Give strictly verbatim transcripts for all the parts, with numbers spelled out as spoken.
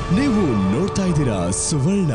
ನೀವು ನೋಡ್ತಾ ಇದ್ದೀರಾ ಸುವರ್ಣ.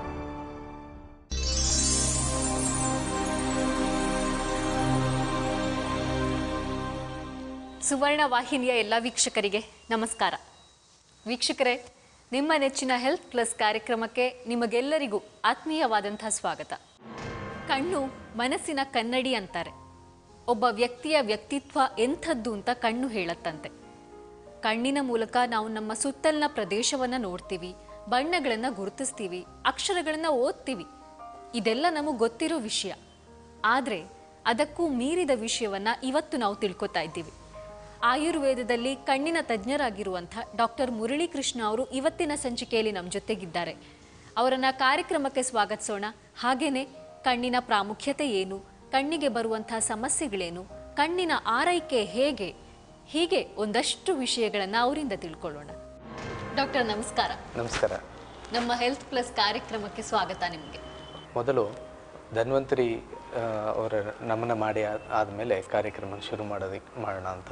ಸುವರ್ಣ ವಾಹಿನಿಯ ಎಲ್ಲ ವೀಕ್ಷಕರಿಗೆ ನಮಸ್ಕಾರ. ವೀಕ್ಷಕರೇ, ನಿಮ್ಮ ನೆಚ್ಚಿನ ಹೆಲ್ತ್ ಪ್ಲಸ್ ಕಾರ್ಯಕ್ರಮಕ್ಕೆ ನಿಮಗೆಲ್ಲರಿಗೂ ಆತ್ಮೀಯವಾದಂಥ ಸ್ವಾಗತ. ಕಣ್ಣು ಮನಸ್ಸಿನ ಕನ್ನಡಿ ಅಂತಾರೆ. ಒಬ್ಬ ವ್ಯಕ್ತಿಯ ವ್ಯಕ್ತಿತ್ವ ಎಂಥದ್ದು ಅಂತ ಕಣ್ಣು ಹೇಳತ್ತಂತೆ. ಕಣ್ಣಿನ ಮೂಲಕ ನಾವು ನಮ್ಮ ಸುತ್ತಲಿನ ಪ್ರದೇಶವನ್ನು ನೋಡ್ತೀವಿ, ಬಣ್ಣಗಳನ್ನು ಗುರುತಿಸ್ತೀವಿ, ಅಕ್ಷರಗಳನ್ನು ಓದ್ತೀವಿ. ಇದೆಲ್ಲ ನಮಗೆ ಗೊತ್ತಿರೋ ವಿಷಯ. ಆದರೆ ಅದಕ್ಕೂ ಮೀರಿದ ವಿಷಯವನ್ನು ಇವತ್ತು ನಾವು ತಿಳ್ಕೊತಾ ಇದ್ದೀವಿ. ಆಯುರ್ವೇದದಲ್ಲಿ ಕಣ್ಣಿನ ತಜ್ಞರಾಗಿರುವಂಥ ಡಾಕ್ಟರ್ ಮುರಳೀಕೃಷ್ಣ ಅವರು ಇವತ್ತಿನ ಸಂಚಿಕೆಯಲ್ಲಿ ನಮ್ಮ ಜೊತೆಗಿದ್ದಾರೆ. ಅವರನ್ನು ಕಾರ್ಯಕ್ರಮಕ್ಕೆ ಸ್ವಾಗತಿಸೋಣ. ಹಾಗೆಯೇ ಕಣ್ಣಿನ ಪ್ರಾಮುಖ್ಯತೆ ಏನು, ಕಣ್ಣಿಗೆ ಬರುವಂಥ ಸಮಸ್ಯೆಗಳೇನು, ಕಣ್ಣಿನ ಆರೈಕೆ ಹೇಗೆ, ಹೀಗೆ ಒಂದಷ್ಟು ವಿಷಯಗಳನ್ನು ಅವರಿಂದ ತಿಳ್ಕೊಳ್ಳೋಣ. ಡಾಕ್ಟರ್ ನಮಸ್ಕಾರ. ನಮಸ್ಕಾರ. ನಮ್ಮ ಹೆಲ್ತ್ ಪ್ಲಸ್ ಕಾರ್ಯಕ್ರಮಕ್ಕೆ ಸ್ವಾಗತ ನಿಮಗೆ. ಮೊದಲು ಧನ್ವಂತರಿ ಅವರ ನಮನ ಮಾಡಿ ಆದಮೇಲೆ ಕಾರ್ಯಕ್ರಮ ಶುರು ಮಾಡೋದಕ್ಕೆ ಮಾಡೋಣ ಅಂತ.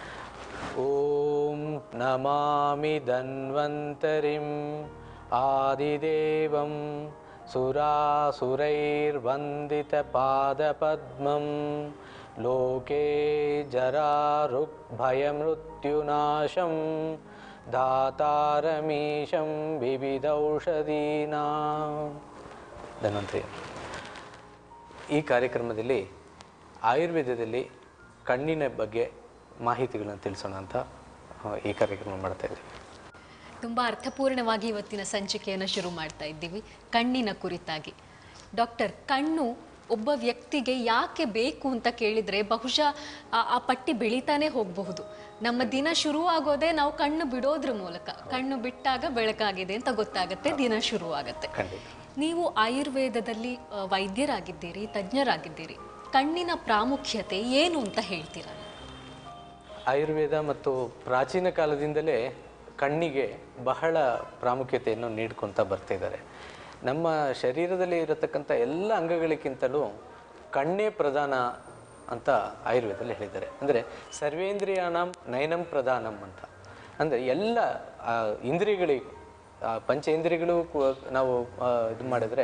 ಓಂ ನಮಾಮಿ ಧನ್ವಂತರಿಂ ಆದಿದೇವಂ ಸುರಾಸುರೈರ್ವಂದಿತ ಪಾದಪದ್ಮಂ ಲೋಕೆ ಜರಾರುಕ್ ಭಯಮೃತ್ಯುನಾಶಂ ದಾತಾರಮೀಶಂ ವಿವಿಧೌಷಧೀನಾಂ. ಧನ್ವಂತರಿ, ಈ ಕಾರ್ಯಕ್ರಮದಲ್ಲಿ ಆಯುರ್ವೇದದಲ್ಲಿ ಕಣ್ಣಿನ ಬಗ್ಗೆ ಮಾಹಿತಿಗಳನ್ನು ತಿಳಿಸೋಣ ಅಂತ ಈ ಕಾರ್ಯಕ್ರಮ ಮಾಡ್ತಾ ಇದ್ದೀವಿ. ತುಂಬ ಅರ್ಥಪೂರ್ಣವಾಗಿ ಇವತ್ತಿನ ಸಂಚಿಕೆಯನ್ನು ಶುರು ಮಾಡ್ತಾ ಇದ್ದೀವಿ ಕಣ್ಣಿನ ಕುರಿತಾಗಿ. ಡಾಕ್ಟರ್, ಕಣ್ಣು ಒಬ್ಬ ವ್ಯಕ್ತಿಗೆ ಯಾಕೆ ಬೇಕು ಅಂತ ಕೇಳಿದರೆ ಬಹುಶಃ ಆ ಪಟ್ಟಿ ಬೆಳೀತಾನೆ ಹೋಗಬಹುದು. ನಮ್ಮ ದಿನ ಶುರುವಾಗೋದೇ ನಾವು ಕಣ್ಣು ಬಿಡೋದ್ರ ಮೂಲಕ. ಕಣ್ಣು ಬಿಟ್ಟಾಗ ಬೆಳಕಾಗಿದೆ ಅಂತ ಗೊತ್ತಾಗುತ್ತೆ, ದಿನ ಶುರುವಾಗುತ್ತೆ. ನೀವು ಆಯುರ್ವೇದದಲ್ಲಿ ವೈದ್ಯರಾಗಿದ್ದೀರಿ, ತಜ್ಞರಾಗಿದ್ದೀರಿ. ಕಣ್ಣಿನ ಪ್ರಾಮುಖ್ಯತೆ ಏನು ಅಂತ ಹೇಳ್ತೀರಾ? ಆಯುರ್ವೇದ ಮತ್ತು ಪ್ರಾಚೀನ ಕಾಲದಿಂದಲೇ ಕಣ್ಣಿಗೆ ಬಹಳ ಪ್ರಾಮುಖ್ಯತೆಯನ್ನು ನೀಡ್ಕೊತ ಬರ್ತಿದ್ದಾರೆ. ನಮ್ಮ ಶರೀರದಲ್ಲಿ ಇರತಕ್ಕಂಥ ಎಲ್ಲ ಅಂಗಗಳಿಗಿಂತಲೂ ಕಣ್ಣೇ ಪ್ರಧಾನ ಅಂತ ಆಯುರ್ವೇದದಲ್ಲಿ ಹೇಳಿದ್ದಾರೆ. ಅಂದರೆ ಸರ್ವೇಂದ್ರಿಯಾಣಂ ನಯನಂ ಪ್ರಧಾನಂ ಅಂತ. ಅಂದರೆ ಎಲ್ಲ ಇಂದ್ರಿಯಗಳಿಗೂ, ಪಂಚೇಂದ್ರಿಯಗಳು ನಾವು ಇದು ಮಾಡಿದರೆ,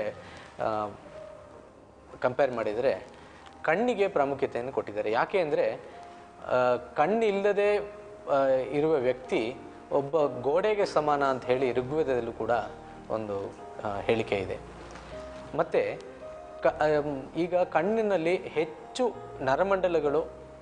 ಕಂಪೇರ್ ಮಾಡಿದರೆ ಕಣ್ಣಿಗೆ ಪ್ರಾಮುಖ್ಯತೆಯನ್ನು ಕೊಟ್ಟಿದ್ದಾರೆ. ಯಾಕೆ ಅಂದರೆ ಕಣ್ಣಿಲ್ಲದೆ ಇರುವ ವ್ಯಕ್ತಿ ಒಬ್ಬ ಗೋಡೆಗೆ ಸಮಾನ ಅಂತ ಹೇಳಿ ಋಗ್ವೇದದಲ್ಲೂ ಕೂಡ ಒಂದು ಹೇಳಿಕೆ ಇದೆ. ಮತ್ತು ಕ ಈಗ ಕಣ್ಣಿನಲ್ಲಿ ಹೆಚ್ಚು ನರಮಂಡಲಗಳು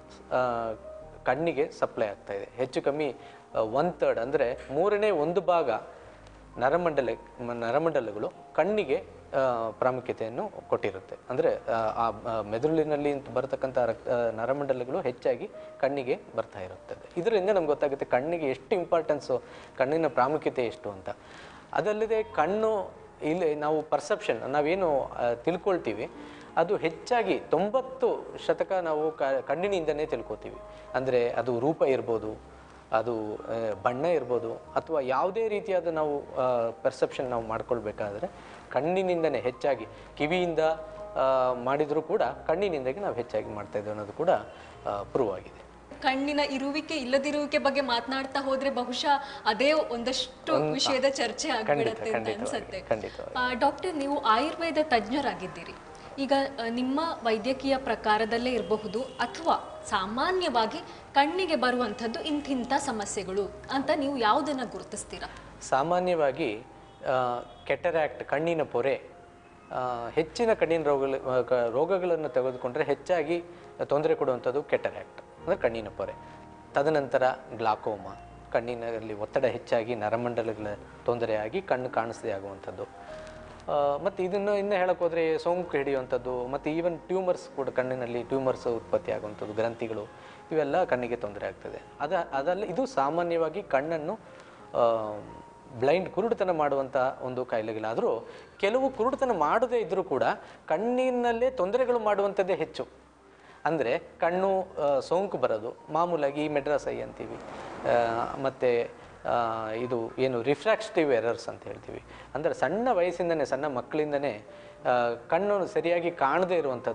ಕಣ್ಣಿಗೆ ಸಪ್ಲೈ ಆಗ್ತಾ ಇದೆ. ಹೆಚ್ಚು ಕಮ್ಮಿ ಒನ್ ಥರ್ಡ್ ಅಂದರೆ ಮೂರನೇ ಒಂದು ಭಾಗ ನರಮಂಡಲ ನರಮಂಡಲಗಳು ಕಣ್ಣಿಗೆ ಪ್ರಾಮುಖ್ಯತೆಯನ್ನು ಕೊಟ್ಟಿರುತ್ತೆ. ಅಂದರೆ ಆ ಮೆದುಳಿನಲ್ಲಿ ಬರತಕ್ಕಂಥ ರಕ್ತ ನರಮಂಡಲಗಳು ಹೆಚ್ಚಾಗಿ ಕಣ್ಣಿಗೆ ಬರ್ತಾ ಇರುತ್ತದೆ. ಇದರಿಂದ ನಮ್ಗೆ ಗೊತ್ತಾಗುತ್ತೆ ಕಣ್ಣಿಗೆ ಎಷ್ಟು ಇಂಪಾರ್ಟೆನ್ಸು, ಕಣ್ಣಿನ ಪ್ರಾಮುಖ್ಯತೆ ಎಷ್ಟು ಅಂತ. ಅದಲ್ಲದೆ ಕಣ್ಣು ಇಲ್ಲಿ ನಾವು ಪರ್ಸೆಪ್ಷನ್ ನಾವೇನು ತಿಳ್ಕೊಳ್ತೀವಿ ಅದು ಹೆಚ್ಚಾಗಿ ತೊಂಬತ್ತು ಶತಕ ನಾವು ಕ ಕಣ್ಣಿನಿಂದನೇ ತಿಳ್ಕೊತೀವಿ. ಅಂದರೆ ಅದು ರೂಪ ಇರ್ಬೋದು, ಅದು ಬಣ್ಣ ಇರ್ಬೋದು, ಅಥವಾ ಯಾವುದೇ ರೀತಿಯಾದ ನಾವು ಪರ್ಸೆಪ್ಷನ್ ನಾವು ಮಾಡ್ಕೊಳ್ಬೇಕಾದ್ರೆ ಕಣ್ಣಿನಿಂದನೇ ಹೆಚ್ಚಾಗಿ. ಕಿವಿಯಿಂದ ಮಾಡಿದರೂ ಕೂಡ ಕಣ್ಣಿನಿಂದಾಗಿ ನಾವು ಹೆಚ್ಚಾಗಿ ಮಾಡ್ತಾ ಇದ್ದೇವೆ ಅನ್ನೋದು ಕೂಡ ಪ್ರೂವ್ ಆಗಿದೆ. ಕಣ್ಣಿನ ಇರುವಿಕೆ ಇಲ್ಲದಿರುವಿಕೆ ಬಗ್ಗೆ ಮಾತನಾಡ್ತಾ ಹೋದ್ರೆ ಬಹುಶಃ ಅದೇ ಒಂದಷ್ಟು ವಿಷಯದ ಚರ್ಚೆ ಆಗ್ಬಿಡುತ್ತೆ ಅಂತ ಅನ್ಸುತ್ತೆ. ಡಾಕ್ಟರ್, ನೀವು ಆಯುರ್ವೇದ ತಜ್ಞರಾಗಿದ್ದೀರಿ. ಈಗ ನಿಮ್ಮ ವೈದ್ಯಕೀಯ ಪ್ರಕಾರದಲ್ಲೇ ಇರಬಹುದು ಅಥವಾ ಸಾಮಾನ್ಯವಾಗಿ ಕಣ್ಣಿಗೆ ಬರುವಂಥದ್ದು ಇಂತಿಂಥ ಸಮಸ್ಯೆಗಳು ಅಂತ ನೀವು ಯಾವುದನ್ನು ಗುರುತಿಸ್ತೀರಾ? ಸಾಮಾನ್ಯವಾಗಿ ಕೆಟರಾಕ್ಟ್, ಕಣ್ಣಿನ ಪೊರೆ, ಹೆಚ್ಚಿನ ಕಣ್ಣಿನ ರೋಗಗಳು ರೋಗಗಳನ್ನು ತೆಗೆದುಕೊಂಡ್ರೆ ಹೆಚ್ಚಾಗಿ ತೊಂದರೆ ಕೊಡುವಂಥದ್ದು ಕೆಟರಾಕ್ಟ್ ಅಂದರೆ ಕಣ್ಣಿನ ಪೊರೆ. ತದನಂತರ ಗ್ಲಾಕೋಮಾ, ಕಣ್ಣಿನಲ್ಲಿ ಒತ್ತಡ ಹೆಚ್ಚಾಗಿ ನರಮಂಡಲಗಳ ತೊಂದರೆಯಾಗಿ ಕಣ್ಣು ಕಾಣಿಸದೇ ಆಗುವಂಥದ್ದು. ಮತ್ತು ಇದನ್ನು ಇನ್ನೂ ಹೇಳಕ್ಕೆ ಹೋದರೆ ಸೋಂಕು ಹಿಡಿಯುವಂಥದ್ದು, ಮತ್ತು ಈವನ್ ಟ್ಯೂಮರ್ಸ್ ಕೂಡ, ಕಣ್ಣಿನಲ್ಲಿ ಟ್ಯೂಮರ್ಸ್ ಉತ್ಪತ್ತಿ ಆಗುವಂಥದ್ದು, ಗ್ರಂಥಿಗಳು, ಇವೆಲ್ಲ ಕಣ್ಣಿಗೆ ತೊಂದರೆ ಆಗ್ತದೆ. ಅದ ಅದಲ್ಲ ಇದು ಸಾಮಾನ್ಯವಾಗಿ ಕಣ್ಣನ್ನು ಬ್ಲೈಂಡ್, ಕುರುಡುತನ ಮಾಡುವಂಥ ಒಂದು ಕಾಯಿಲೆಗಳಾದರೂ ಕೆಲವು ಕುರುಡುತನ ಮಾಡದೇ ಇದ್ದರೂ ಕೂಡ ಕಣ್ಣಿನಲ್ಲೇ ತೊಂದರೆಗಳು ಮಾಡುವಂಥದ್ದೇ ಹೆಚ್ಚು. ಅಂದರೆ ಕಣ್ಣು ಸೋಂಕು ಬರೋದು ಮಾಮೂಲಾಗಿ ಮೆಡ್ರಾಸ್ ಐ ಅಂತೀವಿ, ಮತ್ತು ಇದು ಏನು ರಿಫ್ರಾಕ್ಟಿವ್ ಎರರ್ಸ್ ಅಂತ ಹೇಳ್ತೀವಿ. ಅಂದರೆ ಸಣ್ಣ ವಯಸ್ಸಿಂದನೇ, ಸಣ್ಣ ಮಕ್ಕಳಿಂದನೇ ಕಣ್ಣು ಸರಿಯಾಗಿ ಕಾಣದೇ ಇರುವಂಥದ್ದು,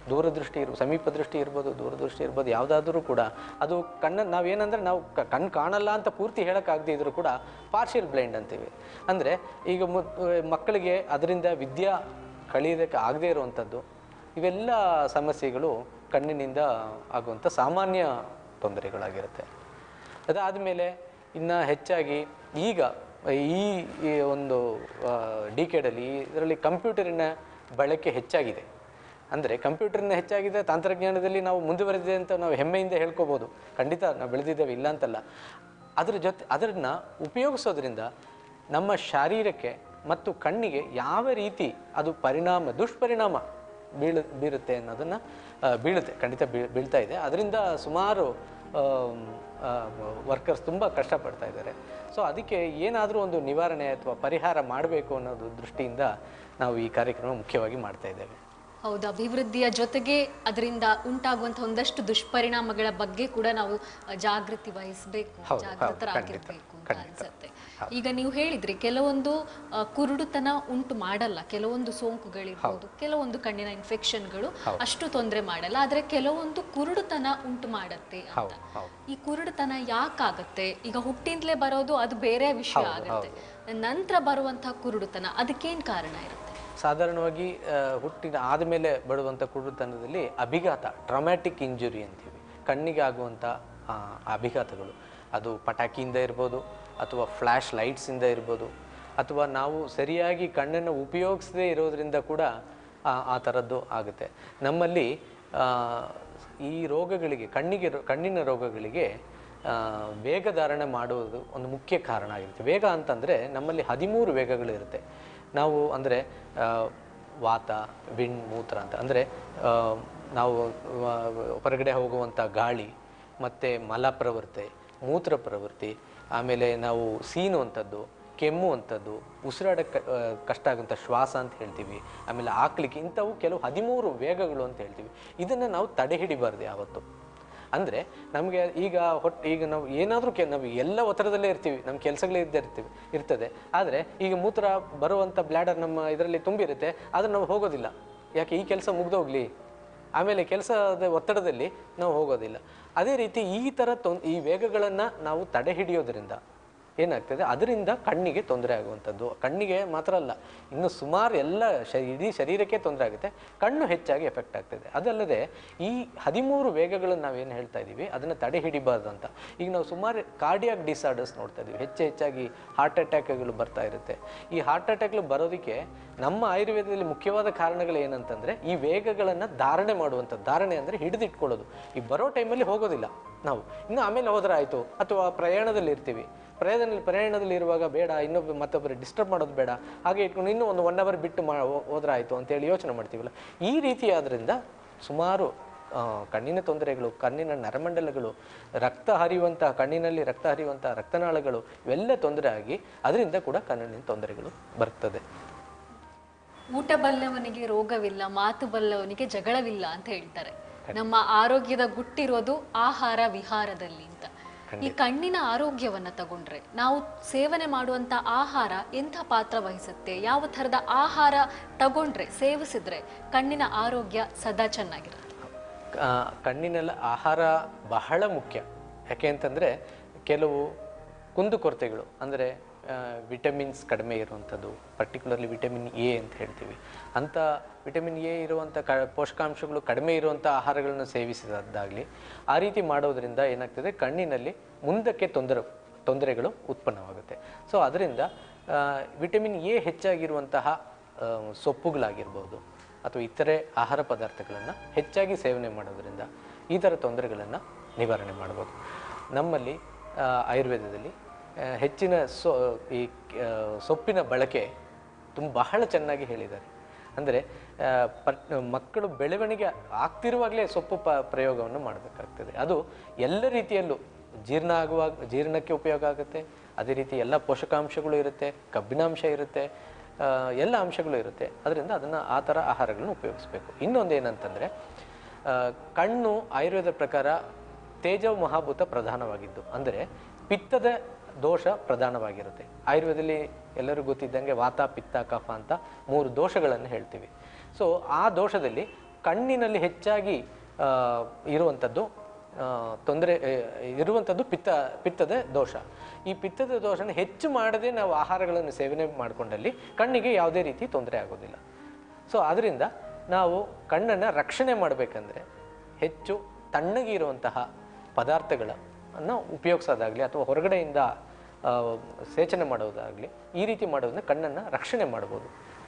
ದೂರದೃಷ್ಟಿ ಇರ್ಬೋದು, ಸಮೀಪ ದೃಷ್ಟಿ ಇರ್ಬೋದು, ದೂರದೃಷ್ಟಿ ಇರ್ಬೋದು, ಯಾವುದಾದ್ರೂ ಕೂಡ ಅದು ಕಣ್ಣ ನಾವೇನಂದರೆ ನಾವು ಕಣ್ಣು ಕಾಣಲ್ಲ ಅಂತ ಪೂರ್ತಿ ಹೇಳೋಕ್ಕಾಗದೇ ಇದ್ರೂ ಕೂಡ ಪಾರ್ಷಿಯಲ್ ಬ್ಲೈಂಡ್ ಅಂತೀವಿ. ಅಂದರೆ ಈಗ ಮು ಮಕ್ಕಳಿಗೆ ಅದರಿಂದ ವಿದ್ಯಾ ಕಲಿಯೋದಕ್ಕೆ ಆಗದೇ ಇರುವಂಥದ್ದು, ಇವೆಲ್ಲ ಸಮಸ್ಯೆಗಳು ಕಣ್ಣಿನಿಂದ ಆಗುವಂಥ ಸಾಮಾನ್ಯ ತೊಂದರೆಗಳಾಗಿರುತ್ತೆ. ಅದಾದಮೇಲೆ ಇನ್ನು ಹೆಚ್ಚಾಗಿ ಈಗ ಈ ಈ ಒಂದು ಡಿಕೆಡಲ್ಲಿ ಇದರಲ್ಲಿ ಕಂಪ್ಯೂಟರಿನ ಬಳಕೆ ಹೆಚ್ಚಾಗಿದೆ. ಅಂದರೆ ಕಂಪ್ಯೂಟರ್ನ ಹೆಚ್ಚಾಗಿದೆ, ತಂತ್ರಜ್ಞಾನದಲ್ಲಿ ನಾವು ಮುಂದುವರೆದಿದೆ ಅಂತ ನಾವು ಹೆಮ್ಮೆಯಿಂದ ಹೇಳ್ಕೊಬೋದು. ಖಂಡಿತ ನಾವು ಬೆಳೆದಿದ್ದೇವೆ, ಇಲ್ಲ ಅಂತಲ್ಲ. ಅದರ ಜೊತೆ ಅದನ್ನು ಉಪಯೋಗಿಸೋದ್ರಿಂದ ನಮ್ಮ ಶಾರೀರಕ್ಕೆ ಮತ್ತು ಕಣ್ಣಿಗೆ ಯಾವ ರೀತಿ ಅದು ಪರಿಣಾಮ ದುಷ್ಪರಿಣಾಮ ಬೀಳ ಬೀರುತ್ತೆ ಅನ್ನೋದನ್ನು ಬೀಳುತ್ತೆ, ಖಂಡಿತ ಬೀಳ್ ಬೀಳ್ತಾ ಇದೆ. ಅದರಿಂದ ಸುಮಾರು ವರ್ಕರ್ಸ್ ತುಂಬ ಕಷ್ಟಪಡ್ತಾ ಇದ್ದಾರೆ. ಸೊ ಅದಕ್ಕೆ ಏನಾದರೂ ಒಂದು ನಿವಾರಣೆ ಅಥವಾ ಪರಿಹಾರ ಮಾಡಬೇಕು ಅನ್ನೋದು ದೃಷ್ಟಿಯಿಂದ ನಾವು ಈ ಕಾರ್ಯಕ್ರಮ ಮುಖ್ಯವಾಗಿ ಮಾಡ್ತಾ ಇದ್ದೇವೆ. ಹೌದು, ಅಭಿವೃದ್ಧಿಯ ಜೊತೆಗೆ ಅದರಿಂದ ಉಂಟಾಗುವಂಥ ಒಂದಷ್ಟು ದುಷ್ಪರಿಣಾಮಗಳ ಬಗ್ಗೆ ಕೂಡ ನಾವು ಜಾಗೃತಿ ವಹಿಸಬೇಕು, ಜಾಗೃತರಾಗಿರ್ಬೇಕು ಅಂತ ಅನ್ಸುತ್ತೆ. ಈಗ ನೀವು ಹೇಳಿದ್ರಿ ಕೆಲವೊಂದು ಕುರುಡುತನ ಉಂಟು ಮಾಡಲ್ಲ, ಕೆಲವೊಂದು ಸೋಂಕುಗಳಿರ್ಬೋದು, ಕೆಲವೊಂದು ಕಣ್ಣಿನ ಇನ್ಫೆಕ್ಷನ್ಗಳು ಅಷ್ಟು ತೊಂದರೆ ಮಾಡಲ್ಲ, ಆದ್ರೆ ಕೆಲವೊಂದು ಕುರುಡುತನ ಉಂಟು ಮಾಡತ್ತೆ ಅಂತ. ಈ ಕುರುಡುತನ ಯಾಕಾಗತ್ತೆ? ಈಗ ಹುಟ್ಟಿಂದಲೇ ಬರೋದು ಅದು ಬೇರೆ ವಿಷಯ ಆಗುತ್ತೆ, ನಂತರ ಬರುವಂತಹ ಕುರುಡುತನ ಅದಕ್ಕೇನ್ ಕಾರಣ ಇರುತ್ತೆ? ಸಾಧಾರಣವಾಗಿ ಹುಟ್ಟಿನ ಆದಮೇಲೆ ಬರುವಂಥ ಕುರುಡುತನದಲ್ಲಿ ಅಭಿಘಾತ, ಟ್ರಾಮ್ಯಾಟಿಕ್ ಇಂಜುರಿ ಅಂತೀವಿ, ಕಣ್ಣಿಗೆ ಆಗುವಂಥ ಅಭಿಘಾತಗಳು, ಅದು ಪಟಾಕಿಯಿಂದ ಇರ್ಬೋದು, ಅಥವಾ ಫ್ಲ್ಯಾಶ್ ಲೈಟ್ಸಿಂದ ಇರ್ಬೋದು, ಅಥವಾ ನಾವು ಸರಿಯಾಗಿ ಕಣ್ಣನ್ನು ಉಪಯೋಗಿಸದೇ ಇರೋದರಿಂದ ಕೂಡ ಆ ಥರದ್ದು ಆಗುತ್ತೆ. ನಮ್ಮಲ್ಲಿ ಈ ರೋಗಗಳಿಗೆ, ಕಣ್ಣಿಗೆ ಕಣ್ಣಿನ ರೋಗಗಳಿಗೆ ವೇಗಧಾರಣೆ ಮಾಡುವುದು ಒಂದು ಮುಖ್ಯ ಕಾರಣ ಆಗಿರುತ್ತೆ. ವೇಗ ಅಂತಂದರೆ ನಮ್ಮಲ್ಲಿ ಹದಿಮೂರು ವೇಗಗಳಿರುತ್ತೆ. ನಾವು ಅಂದರೆ ವಾತ, ವಿಣ್, ಮೂತ್ರ ಅಂತ ಅಂದರೆ ನಾವು ಹೊರಗಡೆ ಹೋಗುವಂಥ ಗಾಳಿ, ಮತ್ತು ಮಲ ಪ್ರವೃತ್ತಿ, ಮೂತ್ರ ಪ್ರವೃತ್ತಿ, ಆಮೇಲೆ ನಾವು ಸೀನುವಂಥದ್ದು, ಕೆಮ್ಮುವಂಥದ್ದು, ಉಸಿರಾಡಕ್ಕೆ ಕಷ್ಟ ಆಗುವಂಥ ಶ್ವಾಸ ಅಂತ ಹೇಳ್ತೀವಿ, ಆಮೇಲೆ ಆಕ್ಲಿಕ್ಕೆ, ಇಂಥವು ಕೆಲವು ಹದಿಮೂರು ವೇಗಗಳು ಅಂತ ಹೇಳ್ತೀವಿ. ಇದನ್ನು ನಾವು ತಡೆ ಹಿಡಿಬಾರ್ದು ಯಾವತ್ತು. ಅಂದರೆ ನಮಗೆ ಈಗ ಹೊಟ್ಟು ಈಗ ನಾವು ಏನಾದರೂ ಕೆ ನಾವು ಎಲ್ಲ ಒತ್ತಡದಲ್ಲೇ ಇರ್ತೀವಿ, ನಮ್ಮ ಕೆಲಸಗಳೇ ಇದ್ದೇ ಇರ್ತೀವಿ ಇರ್ತದೆ. ಆದರೆ ಈಗ ಮೂತ್ರ ಬರುವಂಥ ಬ್ಲ್ಯಾಡರ್ ನಮ್ಮ ಇದರಲ್ಲಿ ತುಂಬಿರುತ್ತೆ, ಆದರೆ ನಾವು ಹೋಗೋದಿಲ್ಲ. ಯಾಕೆ? ಈ ಕೆಲಸ ಮುಗ್ದೋಗ್ಲಿ, ಆಮೇಲೆ ಕೆಲಸದ ಒತ್ತಡದಲ್ಲಿ ನಾವು ಹೋಗೋದಿಲ್ಲ. ಅದೇ ರೀತಿ ಈ ಥರ ತೊಂ ಈ ವೇಗಗಳನ್ನು ನಾವು ತಡೆ ಹಿಡಿಯೋದ್ರಿಂದ ಏನಾಗ್ತದೆ, ಅದರಿಂದ ಕಣ್ಣಿಗೆ ತೊಂದರೆ ಆಗುವಂಥದ್ದು. ಕಣ್ಣಿಗೆ ಮಾತ್ರ ಅಲ್ಲ, ಇನ್ನು ಸುಮಾರು ಎಲ್ಲ ಶ ಇಡೀ ಶರೀರಕ್ಕೆ ತೊಂದರೆ ಆಗುತ್ತೆ, ಕಣ್ಣು ಹೆಚ್ಚಾಗಿ ಎಫೆಕ್ಟ್ ಆಗ್ತದೆ. ಅದಲ್ಲದೆ ಈ ಹದಿಮೂರು ವೇಗಗಳನ್ನು ನಾವೇನು ಹೇಳ್ತಾ ಇದ್ದೀವಿ ಅದನ್ನು ತಡೆ ಹಿಡಿಬಾರ್ದು ಅಂತ. ಈಗ ನಾವು ಸುಮಾರು ಕಾರ್ಡಿಯಾಕ್ ಡಿಸಾರ್ಡರ್ಸ್ ನೋಡ್ತಾ ಇದ್ದೀವಿ, ಹೆಚ್ಚು ಹೆಚ್ಚಾಗಿ ಹಾರ್ಟ್ ಅಟ್ಯಾಕ್ಗಳು ಬರ್ತಾ ಇರುತ್ತೆ. ಈ ಹಾರ್ಟ್ ಅಟ್ಯಾಕ್ಗಳು ಬರೋದಕ್ಕೆ ನಮ್ಮ ಆಯುರ್ವೇದದಲ್ಲಿ ಮುಖ್ಯವಾದ ಕಾರಣಗಳು ಏನಂತಂದರೆ ಈ ವೇಗಗಳನ್ನು ಧಾರಣೆ ಮಾಡುವಂಥದ್ದು. ಧಾರಣೆ ಅಂದರೆ ಹಿಡಿದಿಟ್ಕೊಳ್ಳೋದು. ಈ ಬರೋ ಟೈಮಲ್ಲಿ ಹೋಗೋದಿಲ್ಲ ನಾವು, ಇನ್ನು ಆಮೇಲೆ ಹೋದ್ರೆ ಆಯಿತು, ಅಥವಾ ಪ್ರಯಾಣದಲ್ಲಿ ಇರ್ತೀವಿ, ಪ್ರಯಾಣದಲ್ಲಿ ಪ್ರಯಾಣದಲ್ಲಿ ಇರುವಾಗ ಬೇಡ, ಇನ್ನೊಬ್ಬ ಮತ್ತೊಬ್ಬರು ಡಿಸ್ಟರ್ಬ್ ಮಾಡೋದು ಬೇಡ, ಹಾಗೆ ಇಟ್ಕೊಂಡು ಇನ್ನೂ ಒಂದು ಒನ್ ಅವರ್ ಬಿಟ್ಟು ಮಾ ಹೋದ್ರೆ ಆಯಿತು ಅಂತೇಳಿ ಯೋಚನೆ ಮಾಡ್ತೀವಲ್ಲ. ಈ ರೀತಿ ಆದ್ದರಿಂದ ಸುಮಾರು ಕಣ್ಣಿನ ತೊಂದರೆಗಳು, ಕಣ್ಣಿನ ನರಮಂಡಲಗಳು, ರಕ್ತ ಹರಿಯುವಂಥ ಕಣ್ಣಿನಲ್ಲಿ ರಕ್ತ ಹರಿಯುವಂಥ ರಕ್ತನಾಳಗಳು ಇವೆಲ್ಲ ತೊಂದರೆ ಆಗಿ ಅದರಿಂದ ಕೂಡ ಕಣ್ಣಿನ ತೊಂದರೆಗಳು ಬರ್ತದೆ. ಊಟ ಬಲ್ಲವನಿಗೆ ರೋಗವಿಲ್ಲ, ಮಾತು ಬಲ್ಲವನಿಗೆ ಜಗಳವಿಲ್ಲ ಅಂತ ಹೇಳ್ತಾರೆ. ನಮ್ಮ ಆರೋಗ್ಯದ ಗುಟ್ಟಿರೋದು ಆಹಾರ ವಿಹಾರದಲ್ಲಿ ಅಂತ. ಈ ಕಣ್ಣಿನ ಆರೋಗ್ಯವನ್ನ ತಗೊಂಡ್ರೆ ನಾವು ಸೇವನೆ ಮಾಡುವಂತ ಆಹಾರ ಎಂಥ ಪಾತ್ರ ವಹಿಸುತ್ತೆ? ಯಾವ ಥರದ ಆಹಾರ ತಗೊಂಡ್ರೆ, ಸೇವಿಸಿದ್ರೆ ಕಣ್ಣಿನ ಆರೋಗ್ಯ ಸದಾ ಚೆನ್ನಾಗಿರುತ್ತೆ? ಕಣ್ಣಿನೆಲ್ಲ ಆಹಾರ ಬಹಳ ಮುಖ್ಯ. ಯಾಕೆ ಅಂತಂದರೆ ಕೆಲವು ಕುಂದುಕೊರತೆಗಳು, ಅಂದರೆ ವಿಟಮಿನ್ಸ್ ಕಡಿಮೆ ಇರುವಂಥದ್ದು, ಪರ್ಟಿಕ್ಯುಲರ್ಲಿ ವಿಟಮಿನ್ ಎ ಅಂತ ಹೇಳ್ತೀವಿ, ಅಂಥ ವಿಟಮಿನ್ ಎ ಇರುವಂಥ ಕ ಪೋಷಕಾಂಶಗಳು ಕಡಿಮೆ ಇರುವಂಥ ಆಹಾರಗಳನ್ನು ಸೇವಿಸಿದಾಗಲಿ ಆ ರೀತಿ ಮಾಡೋದರಿಂದ ಏನಾಗ್ತದೆ, ಕಣ್ಣಿನಲ್ಲಿ ಮುಂದಕ್ಕೆ ತೊಂದರೆ ತೊಂದರೆಗಳು ಉತ್ಪನ್ನವಾಗುತ್ತೆ. ಸೊ ಅದರಿಂದ ವಿಟಮಿನ್ ಎ ಹೆಚ್ಚಾಗಿರುವಂತಹ ಸೊಪ್ಪುಗಳಾಗಿರ್ಬೋದು ಅಥವಾ ಇತರೆ ಆಹಾರ ಪದಾರ್ಥಗಳನ್ನು ಹೆಚ್ಚಾಗಿ ಸೇವನೆ ಮಾಡೋದರಿಂದ ಈ ಥರ ತೊಂದರೆಗಳನ್ನು ನಿವಾರಣೆ ಮಾಡ್ಬೋದು. ನಮ್ಮಲ್ಲಿ ಆಯುರ್ವೇದದಲ್ಲಿ ಹೆಚ್ಚಿನ ಸೊ ಈ ಸೊಪ್ಪಿನ ಬಳಕೆ ತುಂಬ ಬಹಳ ಚೆನ್ನಾಗಿ ಹೇಳಿದ್ದಾರೆ. ಅಂದರೆ ಪ ಮಕ್ಕಳು ಬೆಳವಣಿಗೆ ಆಗ್ತಿರುವಾಗಲೇ ಸೊಪ್ಪು ಪ ಪ್ರಯೋಗವನ್ನು ಮಾಡಬೇಕಾಗ್ತದೆ. ಅದು ಎಲ್ಲ ರೀತಿಯಲ್ಲೂ ಜೀರ್ಣ ಆಗುವಾಗ ಜೀರ್ಣಕ್ಕೆ ಉಪಯೋಗ ಆಗುತ್ತೆ. ಅದೇ ರೀತಿ ಎಲ್ಲ ಪೋಷಕಾಂಶಗಳು ಇರುತ್ತೆ, ಕಬ್ಬಿನಾಂಶ ಇರುತ್ತೆ, ಎಲ್ಲ ಅಂಶಗಳು ಇರುತ್ತೆ. ಅದರಿಂದ ಅದನ್ನು ಆ ಥರ ಆಹಾರಗಳನ್ನು ಉಪಯೋಗಿಸ್ಬೇಕು. ಇನ್ನೊಂದು ಏನಂತಂದರೆ, ಕಣ್ಣು ಆಯುರ್ವೇದ ಪ್ರಕಾರ ತೇಜವ ಮಹಾಭೂತ ಪ್ರಧಾನವಾಗಿದ್ದು, ಅಂದರೆ ಪಿತ್ತದ ದೋಷ ಪ್ರಧಾನವಾಗಿರುತ್ತೆ. ಆಯುರ್ವೇದದಲ್ಲಿ ಎಲ್ಲರಿಗೂ ಗೊತ್ತಿದ್ದಂಗೆ ವಾತ, ಪಿತ್ತ, ಕಫ ಅಂತ ಮೂರು ದೋಷಗಳನ್ನು ಹೇಳ್ತೀವಿ. ಸೊ ಆ ದೋಷದಲ್ಲಿ ಕಣ್ಣಿನಲ್ಲಿ ಹೆಚ್ಚಾಗಿ ಇರುವಂಥದ್ದು ತೊಂದರೆ ಇರುವಂಥದ್ದು ಪಿತ್ತ ಪಿತ್ತದ ದೋಷ. ಈ ಪಿತ್ತದ ದೋಷನ ಹೆಚ್ಚು ಮಾಡದೆ ನಾವು ಆಹಾರಗಳನ್ನು ಸೇವನೆ ಮಾಡಿಕೊಂಡಲ್ಲಿ ಕಣ್ಣಿಗೆ ಯಾವುದೇ ರೀತಿ ತೊಂದರೆ ಆಗೋದಿಲ್ಲ. ಸೊ ಅದರಿಂದ ನಾವು ಕಣ್ಣನ್ನು ರಕ್ಷಣೆ ಮಾಡಬೇಕಂದ್ರೆ ಹೆಚ್ಚು ತಣ್ಣಗೆ ಇರುವಂತಹ ಪದಾರ್ಥಗಳನ್ನು ಉಪಯೋಗಿಸೋದಾಗಲಿ ಅಥವಾ ಹೊರಗಡೆಯಿಂದ ಸೇಚನೆ ಮಾಡೋದಾಗಲಿ ಈ ರೀತಿ ಮಾಡೋದನ್ನ ಕಣ್ಣನ್ನು ರಕ್ಷಣೆ ಮಾಡ್ಬೋದು.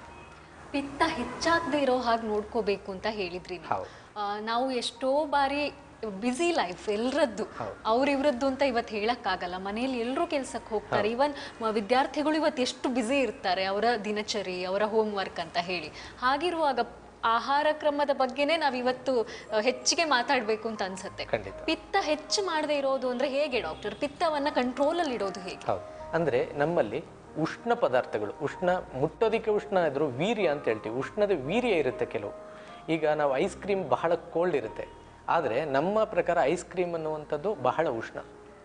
ಪಿತ್ತ ಹೆಚ್ಚಾಗದೆ ಇರೋ ಹಾಗೆ ನೋಡ್ಕೋಬೇಕು ಅಂತ ಹೇಳಿದ್ರಿ. ನಾವು ಎಷ್ಟೋ ಬಾರಿ ಬ್ಯುಸಿ ಲೈಫ್ ಎಲ್ಲರದ್ದು, ಅವ್ರಿವ್ರದ್ದು ಅಂತ ಇವತ್ತು ಹೇಳಕ್ಕಾಗಲ್ಲ. ಮನೆಯಲ್ಲಿ ಎಲ್ಲರೂ ಕೆಲ್ಸಕ್ಕೆ ಹೋಗ್ತಾರೆ. ಇವನ್ ವಿದ್ಯಾರ್ಥಿಗಳು ಇವತ್ತು ಎಷ್ಟು ಬ್ಯುಸಿ ಇರ್ತಾರೆ ಅವರ ದಿನಚರಿ, ಅವರ ಹೋಮ್ ವರ್ಕ್ ಅಂತ ಹೇಳಿ. ಹಾಗಿರುವಾಗ ಆಹಾರ ಕ್ರಮದ ಬಗ್ಗೆನೇ ನಾವಿವತ್ತು ಹೆಚ್ಚಿಗೆ ಮಾತಾಡಬೇಕು ಅಂತ ಅನ್ಸುತ್ತೆ. ಪಿತ್ತ ಹೆಚ್ಚು ಮಾಡದೆ ಇರೋದು ಅಂದ್ರೆ ಹೇಗೆ ಡಾಕ್ಟರ್? ಪಿತ್ತವನ್ನ ಕಂಟ್ರೋಲ್ ಅಲ್ಲಿ ಇಡೋದು ಹೇಗೆ? ಅಂದ್ರೆ ನಮ್ಮಲ್ಲಿ ಉಷ್ಣ ಪದಾರ್ಥಗಳು, ಉಷ್ಣ ಮುಟ್ಟೋದಿಕ್ಕೆ ಉಷ್ಣ ಇದ್ರು ವೀರ್ಯ ಅಂತ ಹೇಳ್ತೀವಿ. ಉಷ್ಣದ ವೀರ್ಯ ಇರುತ್ತೆ ಕೆಲವು. ಈಗ ನಾವು ಐಸ್ ಕ್ರೀಮ್ ಬಹಳ ಕೋಲ್ಡ್ ಇರುತ್ತೆ, ಆದರೆ ನಮ್ಮ ಪ್ರಕಾರ ಐಸ್ ಕ್ರೀಮ್ ಅನ್ನುವಂಥದ್ದು ಬಹಳ ಉಷ್ಣ.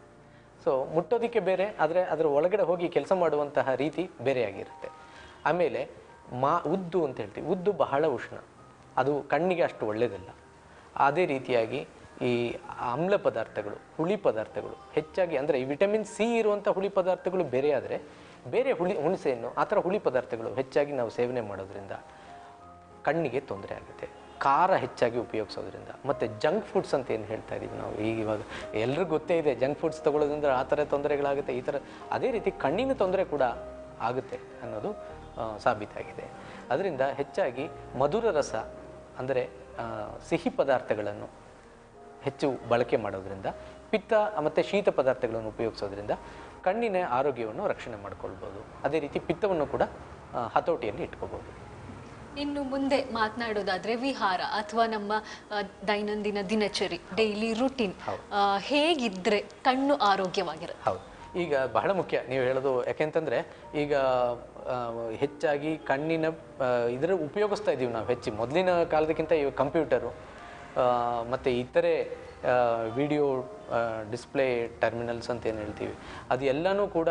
ಸೊ ಮುಟ್ಟೋದಿಕ್ಕೆ ಬೇರೆ, ಆದರೆ ಅದರ ಒಳಗಡೆ ಹೋಗಿ ಕೆಲಸ ಮಾಡುವಂತಹ ರೀತಿ ಬೇರೆಯಾಗಿರುತ್ತೆ. ಆಮೇಲೆ ಮಾ ಉದ್ದು ಅಂತ ಹೇಳ್ತೀವಿ, ಉದ್ದು ಬಹಳ ಉಷ್ಣ, ಅದು ಕಣ್ಣಿಗೆ ಅಷ್ಟು ಒಳ್ಳೆಯದಲ್ಲ. ಅದೇ ರೀತಿಯಾಗಿ ಈ ಆಮ್ಲ ಪದಾರ್ಥಗಳು, ಹುಳಿ ಪದಾರ್ಥಗಳು ಹೆಚ್ಚಾಗಿ, ಅಂದರೆ ಈ ವಿಟಮಿನ್ ಸಿ ಇರುವಂಥ ಹುಳಿ ಪದಾರ್ಥಗಳು ಬೇರೆ, ಆದರೆ ಬೇರೆ ಹುಳಿ ಹುಣಸೆಹಣ್ಣು ಆ ಥರ ಹುಳಿ ಪದಾರ್ಥಗಳು ಹೆಚ್ಚಾಗಿ ನಾವು ಸೇವನೆ ಮಾಡೋದ್ರಿಂದ ಕಣ್ಣಿಗೆ ತೊಂದರೆ ಆಗುತ್ತೆ. ಖಾರ ಹೆಚ್ಚಾಗಿ ಉಪಯೋಗಿಸೋದ್ರಿಂದ, ಮತ್ತು ಜಂಕ್ ಫುಡ್ಸ್ ಅಂತ ಏನು ಹೇಳ್ತಾ ಇದ್ದೀವಿ ನಾವು ಈಗ, ಇವಾಗ ಎಲ್ರಿಗೂ ಗೊತ್ತೇ ಇದೆ ಜಂಕ್ ಫುಡ್ಸ್ ತೊಗೊಳ್ಳೋದ್ರಿಂದ ಆ ಥರ ತೊಂದರೆಗಳಾಗುತ್ತೆ, ಈ ಥರ ಅದೇ ರೀತಿ ಕಣ್ಣಿನ ತೊಂದರೆ ಕೂಡ ಆಗುತ್ತೆ ಅನ್ನೋದು ಸಾಬೀತಾಗಿದೆ. ಅದರಿಂದ ಹೆಚ್ಚಾಗಿ ಮಧುರ ರಸ ಅಂದರೆ ಸಿಹಿ ಪದಾರ್ಥಗಳನ್ನು ಹೆಚ್ಚು ಬಳಕೆ ಮಾಡೋದ್ರಿಂದ, ಪಿತ್ತ ಮತ್ತು ಶೀತ ಪದಾರ್ಥಗಳನ್ನು ಉಪಯೋಗಿಸೋದ್ರಿಂದ ಕಣ್ಣಿನ ಆರೋಗ್ಯವನ್ನು ರಕ್ಷಣೆ ಮಾಡ್ಕೊಳ್ಬೋದು. ಅದೇ ರೀತಿ ಪಿತ್ತವನ್ನು ಕೂಡ ಹತೋಟಿಯಲ್ಲಿ ಇಟ್ಕೋಬೋದು. ಇನ್ನು ಮುಂದೆ ಮಾತನಾಡೋದಾದ್ರೆ ವಿಹಾರ ಅಥವಾ ನಮ್ಮ ದೈನಂದಿನ ದಿನಚರಿ, ಡೈಲಿ ರುಟೀನ್ ಹೇಗಿದ್ರೆ ಕಣ್ಣು ಆರೋಗ್ಯವಾಗಿರುತ್ತೆ? ಹೌದು, ಈಗ ಬಹಳ ಮುಖ್ಯ ನೀವು ಹೇಳೋದು. ಯಾಕೆಂತಂದರೆ ಈಗ ಹೆಚ್ಚಾಗಿ ಕಣ್ಣಿನ ಇದರ ಉಪಯೋಗಿಸ್ತಾ ಇದ್ದೀವಿ ನಾವು ಹೆಚ್ಚು. ಮೊದಲಿನ ಕಾಲದಕ್ಕಿಂತ ಇವಾಗ ಕಂಪ್ಯೂಟರು ಮತ್ತು ಇತರೆ ವಿಡಿಯೋ ಡಿಸ್ಪ್ಲೇ ಟರ್ಮಿನಲ್ಸ್ ಅಂತ ಏನು ಹೇಳ್ತೀವಿ, ಅದು ಎಲ್ಲನೂ ಕೂಡ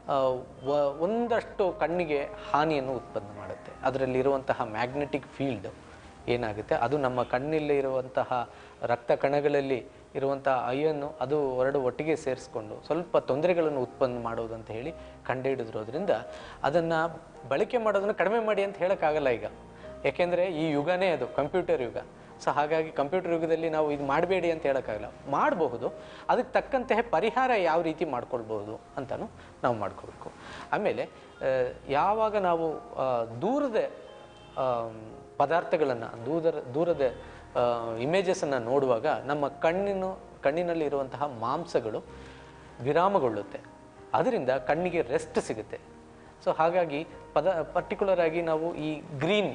ಒಂದಷ್ಟು ಕಣ್ಣಿಗೆ ಹಾನಿಯನ್ನು ಉತ್ಪನ್ನ ಮಾಡುತ್ತೆ. ಅದರಲ್ಲಿರುವಂತಹ ಮ್ಯಾಗ್ನೆಟಿಕ್ ಫೀಲ್ಡ್ ಏನಾಗುತ್ತೆ, ಅದು ನಮ್ಮ ಕಣ್ಣಲ್ಲಿ ಇರುವಂತಹ ರಕ್ತ ಕಣಗಳಲ್ಲಿ ಇರುವಂಥ ಅಯನ್ನು ಅದು ಎರಡು ಒಟ್ಟಿಗೆ ಸೇರಿಸ್ಕೊಂಡು ಸ್ವಲ್ಪ ತೊಂದರೆಗಳನ್ನು ಉತ್ಪನ್ನ ಮಾಡೋದು ಅಂತ ಹೇಳಿ ಕಂಡುಹಿಡಿದಿರೋದ್ರಿಂದ ಅದನ್ನು ಬಳಕೆ ಮಾಡೋದನ್ನು ಕಡಿಮೆ ಮಾಡಿ ಅಂತ ಹೇಳೋಕ್ಕಾಗಲ್ಲ ಈಗ. ಯಾಕೆಂದರೆ ಈ ಯುಗನೇ ಅದು ಕಂಪ್ಯೂಟರ್ ಯುಗ. ಸೊ ಹಾಗಾಗಿ ಕಂಪ್ಯೂಟರ್ ಯುಗದಲ್ಲಿ ನಾವು ಇದು ಮಾಡಬೇಡಿ ಅಂತ ಹೇಳೋಕ್ಕಾಗಲ್ಲ, ಮಾಡಬಹುದು. ಅದಕ್ಕೆ ತಕ್ಕಂತೆ ಪರಿಹಾರ ಯಾವ ರೀತಿ ಮಾಡ್ಕೊಳ್ಬೋದು ಅಂತಲೂ ನಾವು ಮಾಡ್ಕೋಬೇಕು. ಆಮೇಲೆ ಯಾವಾಗ ನಾವು ದೂರದ ಪದಾರ್ಥಗಳನ್ನು, ದೂರದ ದೂರದ ಇಮೇಜಸನ್ನು ನೋಡುವಾಗ ನಮ್ಮ ಕಣ್ಣಿನ ಕಣ್ಣಿನಲ್ಲಿ ಇರುವಂತಹ ಮಾಂಸಗಳು ವಿರಾಮಗೊಳ್ಳುತ್ತೆ, ಅದರಿಂದ ಕಣ್ಣಿಗೆ ರೆಸ್ಟ್ ಸಿಗುತ್ತೆ. ಸೊ ಹಾಗಾಗಿ ಪದ ಪರ್ಟಿಕ್ಯುಲರ್ ಆಗಿ ನಾವು ಈ ಗ್ರೀನ್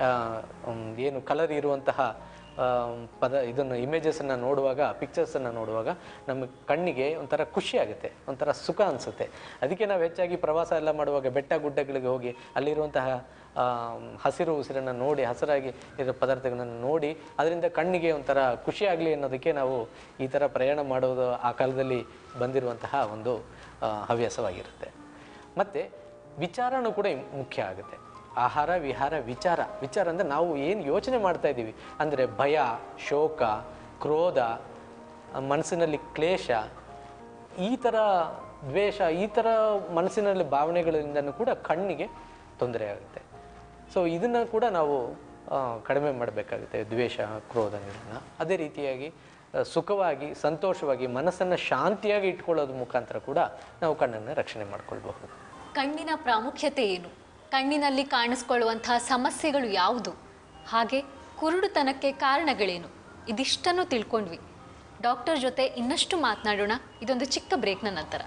ಏನು ಕಲರ್ ಇರುವಂತಹ ಪದ ಇದನ್ನು ಇಮೇಜಸನ್ನು ನೋಡುವಾಗ, ಪಿಕ್ಚರ್ಸನ್ನು ನೋಡುವಾಗ ನಮ್ಮ ಕಣ್ಣಿಗೆ ಒಂಥರ ಖುಷಿ ಆಗುತ್ತೆ, ಒಂಥರ ಸುಖ ಅನಿಸುತ್ತೆ. ಅದಕ್ಕೆ ನಾವು ಹೆಚ್ಚಾಗಿ ಪ್ರವಾಸ ಎಲ್ಲ ಮಾಡುವಾಗ ಬೆಟ್ಟ ಗುಡ್ಡಗಳಿಗೆ ಹೋಗಿ ಅಲ್ಲಿರುವಂತಹ ಹಸಿರು ಉಸಿರನ್ನು ನೋಡಿ, ಹಸಿರಾಗಿ ಇರೋ ಪದಾರ್ಥಗಳನ್ನು ನೋಡಿ ಅದರಿಂದ ಕಣ್ಣಿಗೆ ಒಂಥರ ಖುಷಿಯಾಗಲಿ ಅನ್ನೋದಕ್ಕೆ ನಾವು ಈ ಥರ ಪ್ರಯಾಣ ಮಾಡೋದು ಆ ಕಾಲದಲ್ಲಿ ಬಂದಿರುವಂತಹ ಒಂದು ಹವ್ಯಾಸವಾಗಿರುತ್ತೆ. ಮತ್ತು ವಿಚಾರನೂ ಕೂಡ ಮುಖ್ಯ ಆಗುತ್ತೆ. ಆಹಾರ ವಿಹಾರ ವಿಚಾರ. ವಿಚಾರ ಅಂದರೆ ನಾವು ಏನು ಯೋಚನೆ ಮಾಡ್ತಾ ಇದ್ದೀವಿ, ಅಂದರೆ ಭಯ, ಶೋಕ, ಕ್ರೋಧ, ಮನಸ್ಸಿನಲ್ಲಿ ಕ್ಲೇಶ, ಈ ಥರ ದ್ವೇಷ, ಈ ಥರ ಮನಸ್ಸಿನಲ್ಲಿ ಭಾವನೆಗಳಿಂದನೂ ಕೂಡ ಕಣ್ಣಿಗೆ ತೊಂದರೆ ಆಗುತ್ತೆ. ಸೊ ಇದನ್ನು ಕೂಡ ನಾವು ಕಡಿಮೆ ಮಾಡಬೇಕಾಗುತ್ತೆ, ದ್ವೇಷ ಕ್ರೋಧಗಳನ್ನು. ಅದೇ ರೀತಿಯಾಗಿ ಸುಖವಾಗಿ ಸಂತೋಷವಾಗಿ ಮನಸ್ಸನ್ನು ಶಾಂತಿಯಾಗಿ ಇಟ್ಕೊಳ್ಳೋದ್ರ ಮುಖಾಂತರ ಕೂಡ ನಾವು ಕಣ್ಣನ್ನು ರಕ್ಷಣೆ ಮಾಡ್ಕೊಳ್ಬಹುದು. ಕಣ್ಣಿನ ಪ್ರಾಮುಖ್ಯತೆ ಏನು? ಕಣ್ಣಿನಲ್ಲಿ ಕಾಣಿಸ್ಕೊಳ್ಳುವಂತಹ ಸಮಸ್ಯೆಗಳು ಯಾವುದು? ಹಾಗೆ ಕುರುಡುತನಕ್ಕೆ ಕಾರಣಗಳೇನು? ಇದಿಷ್ಟನ್ನು ತಿಳ್ಕೊಂಡ್ವಿ. ಡಾಕ್ಟರ್ ಜೊತೆ ಇನ್ನಷ್ಟು ಮಾತನಾಡೋಣ ಇದೊಂದು ಚಿಕ್ಕ ಬ್ರೇಕ್ನ ನಂತರ.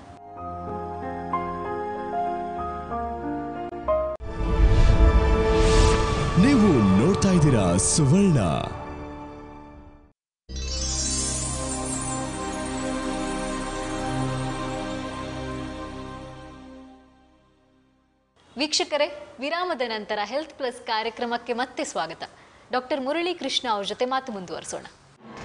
ನೀವು ನೋಡ್ತಾ ಇದ್ದೀರಾ ಸುವರ್ಣ. ವೀಕ್ಷಕರೇ, ವಿರಾಮದ ನಂತರ ಹೆಲ್ತ್ ಪ್ಲಸ್ ಕಾರ್ಯಕ್ರಮಕ್ಕೆ ಮತ್ತೆ ಸ್ವಾಗತ. ಡಾಕ್ಟರ್ ಮುರಳಿ ಕೃಷ್ಣ ಅವ್ರ ಜೊತೆ ಮಾತು ಮುಂದುವರಿಸೋಣ.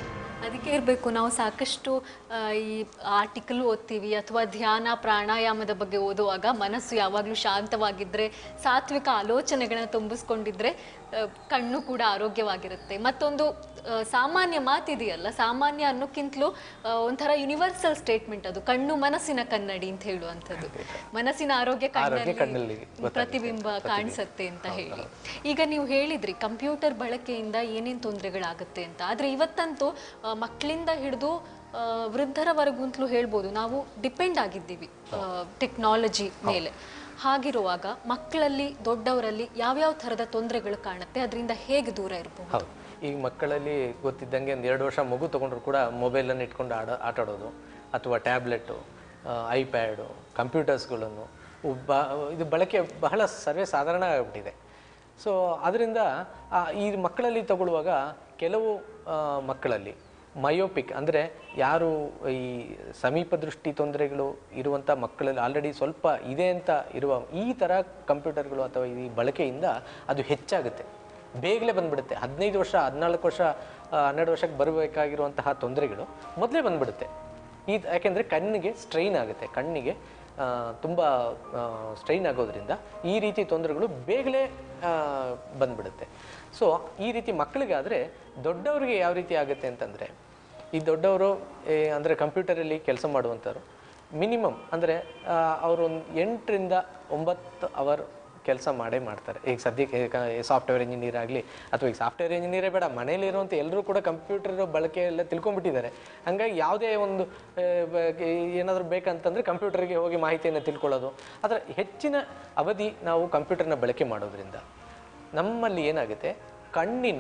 ಅದಕ್ಕೆ ಇರಬೇಕು ನಾವು ಸಾಕಷ್ಟು ಈ ಆರ್ಟಿಕಲ್ ಓದ್ತೀವಿ ಅಥವಾ ಧ್ಯಾನ ಪ್ರಾಣಾಯಾಮದ ಬಗ್ಗೆ ಓದುವಾಗ ಮನಸ್ಸು ಯಾವಾಗಲೂ ಶಾಂತವಾಗಿದ್ದರೆ, ಸಾತ್ವಿಕ ಆಲೋಚನೆಗಳನ್ನ ತುಂಬಿಸ್ಕೊಂಡಿದ್ರೆ ಕಣ್ಣು ಕೂಡ ಆರೋಗ್ಯವಾಗಿರುತ್ತೆ. ಮತ್ತೊಂದು ಸಾಮಾನ್ಯ ಮಾತಿದೆಯಲ್ಲ, ಸಾಮಾನ್ಯ ಅನ್ನೋಕ್ಕಿಂತಲೂ ಒಂಥರ ಯೂನಿವರ್ಸಲ್ ಸ್ಟೇಟ್ಮೆಂಟ್ ಅದು, ಕಣ್ಣು ಮನಸ್ಸಿನ ಕನ್ನಡಿ ಅಂತ ಹೇಳುವಂಥದ್ದು. ಮನಸ್ಸಿನ ಆರೋಗ್ಯ ಕಣ್ಣಲ್ಲಿ ಪ್ರತಿಬಿಂಬ ಕಾಣಿಸುತ್ತೆ ಅಂತ ಹೇಳಿ. ಈಗ ನೀವು ಹೇಳಿದ್ರಿ ಕಂಪ್ಯೂಟರ್ ಬಳಕೆಯಿಂದ ಏನೇನು ತೊಂದರೆಗಳಾಗುತ್ತೆ ಅಂತ. ಆದರೆ ಇವತ್ತಂತೂ ಮಕ್ಕಳಿಂದ ಹಿಡಿದು ವೃದ್ಧರವರೆಗೂ ಅಂತಲೂ ಹೇಳ್ಬೋದು ನಾವು ಡಿಪೆಂಡ್ ಆಗಿದ್ದೀವಿ ಟೆಕ್ನಾಲಜಿ ಮೇಲೆ. ಹಾಗಿರುವಾಗ ಮಕ್ಕಳಲ್ಲಿ ದೊಡ್ಡವರಲ್ಲಿ ಯಾವ್ಯಾವ ಥರದ ತೊಂದರೆಗಳು ಕಾಣುತ್ತೆ, ಅದರಿಂದ ಹೇಗೆ ದೂರ ಇರಬಹುದು? ಹೌದು, ಈಗ ಮಕ್ಕಳಲ್ಲಿ ಗೊತ್ತಿದ್ದಂಗೆ ಒಂದು ಎರಡು ವರ್ಷ ಮಗು ತೊಗೊಂಡ್ರು ಕೂಡ ಮೊಬೈಲನ್ನು ಇಟ್ಕೊಂಡು ಆಡ ಆಟ ಆಡೋದು ಅಥವಾ ಟ್ಯಾಬ್ಲೆಟು, ಐಪ್ಯಾಡು, ಕಂಪ್ಯೂಟರ್ಸ್ಗಳನ್ನು ಬ ಇದು ಬಳಕೆ ಬಹಳ ಸರ್ವೇ ಸಾಧಾರಣ ಆಗಿಬಿಟ್ಟಿದೆ. ಸೊ ಅದರಿಂದ ಈ ಮಕ್ಕಳಲ್ಲಿ ತಗೊಳ್ಳುವಾಗ ಕೆಲವು ಮಕ್ಕಳಲ್ಲಿ ಮಯೋಪಿಕ್ ಅಂದರೆ ಯಾರು ಈ ಸಮೀಪ ದೃಷ್ಟಿ ತೊಂದರೆಗಳು ಇರುವಂಥ ಮಕ್ಕಳಲ್ಲಿ ಆಲ್ರೆಡಿ ಸ್ವಲ್ಪ ಇದೆ ಅಂತ ಇರುವ ಈ ಥರ ಕಂಪ್ಯೂಟರ್ಗಳು ಅಥವಾ ಈ ಬಳಕೆಯಿಂದ ಅದು ಹೆಚ್ಚಾಗುತ್ತೆ, ಬೇಗನೆ ಬಂದುಬಿಡುತ್ತೆ. ಹದಿನೈದು ವರ್ಷ ಹದಿನಾಲ್ಕು ವರ್ಷ ಹನ್ನೆರಡು ವರ್ಷಕ್ಕೆ ಬರಬೇಕಾಗಿರುವಂತಹ ತೊಂದರೆಗಳು ಮೊದಲೇ ಬಂದುಬಿಡುತ್ತೆ. ಈ ಯಾಕೆಂದರೆ ಕಣ್ಣಿಗೆ ಸ್ಟ್ರೈನ್ ಆಗುತ್ತೆ, ಕಣ್ಣಿಗೆ ತುಂಬ ಸ್ಟ್ರೈನ್ ಆಗೋದ್ರಿಂದ ಈ ರೀತಿ ತೊಂದರೆಗಳು ಬೇಗನೆ ಬಂದುಬಿಡುತ್ತೆ. ಸೊ ಈ ರೀತಿ ಮಕ್ಕಳಿಗಾದರೆ, ದೊಡ್ಡವರಿಗೆ ಯಾವ ರೀತಿ ಆಗುತ್ತೆ ಅಂತಂದರೆ, ಈ ದೊಡ್ಡವರು ಅಂದರೆ ಕಂಪ್ಯೂಟರಲ್ಲಿ ಕೆಲಸ ಮಾಡುವಂಥವ್ರು ಮಿನಿಮಮ್ ಅಂದರೆ ಅವರು ಒಂದು ಎಂಟರಿಂದ ಒಂಬತ್ತು ಅವರ್ ಕೆಲಸ ಮಾಡೇ ಮಾಡ್ತಾರೆ. ಈಗ ಸದ್ಯಕ್ಕೆ ಸಾಫ್ಟ್ವೇರ್ ಇಂಜಿನಿಯರ್ ಆಗಲಿ ಅಥವಾ ಈಗ ಸಾಫ್ಟ್ವೇರ್ ಇಂಜಿನಿಯರೇ ಬೇಡ, ಮನೇಲಿರುವಂಥ ಎಲ್ಲರೂ ಕೂಡ ಕಂಪ್ಯೂಟರ್ ಬಳಕೆ ಎಲ್ಲ ತಿಳ್ಕೊಂಡ್ಬಿಟ್ಟಿದ್ದಾರೆ. ಹಾಗಾಗಿ ಯಾವುದೇ ಒಂದು ಏನಾದರೂ ಬೇಕಂತಂದರೆ ಕಂಪ್ಯೂಟರ್ಗೆ ಹೋಗಿ ಮಾಹಿತಿಯನ್ನು ತಿಳ್ಕೊಳ್ಳೋದು. ಅದರ ಹೆಚ್ಚಿನ ಅವಧಿ ನಾವು ಕಂಪ್ಯೂಟರ್ನ ಬಳಕೆ ಮಾಡೋದ್ರಿಂದ ನಮ್ಮಲ್ಲಿ ಏನಾಗುತ್ತೆ, ಕಣ್ಣಿನ